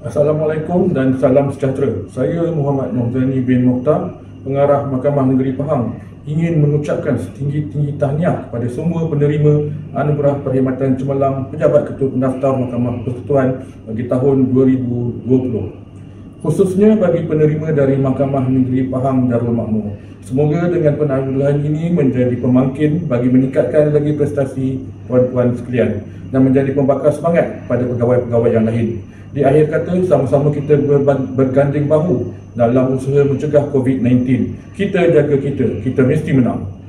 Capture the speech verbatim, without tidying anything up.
Assalamualaikum dan salam sejahtera. Saya Muhammad Nurjani bin Mokhtar, Pengarah Mahkamah Negeri Pahang, ingin mengucapkan setinggi-tinggi tahniah kepada semua penerima Anugerah Perkhidmatan Cemerlang Pejabat Ketua Pendaftar Mahkamah Persekutuan bagi tahun dua ribu dua puluh. Khususnya bagi penerima dari Mahkamah Negeri Pahang Darul Makmur. Semoga dengan penanggulangan ini menjadi pemangkin bagi meningkatkan lagi prestasi tuan-tuan sekalian dan menjadi pembakar semangat pada pegawai-pegawai yang lain. Di akhir kata, sama-sama kita berganding bahu dalam usaha mencegah COVID sembilan belas. Kita jaga kita, kita mesti menang.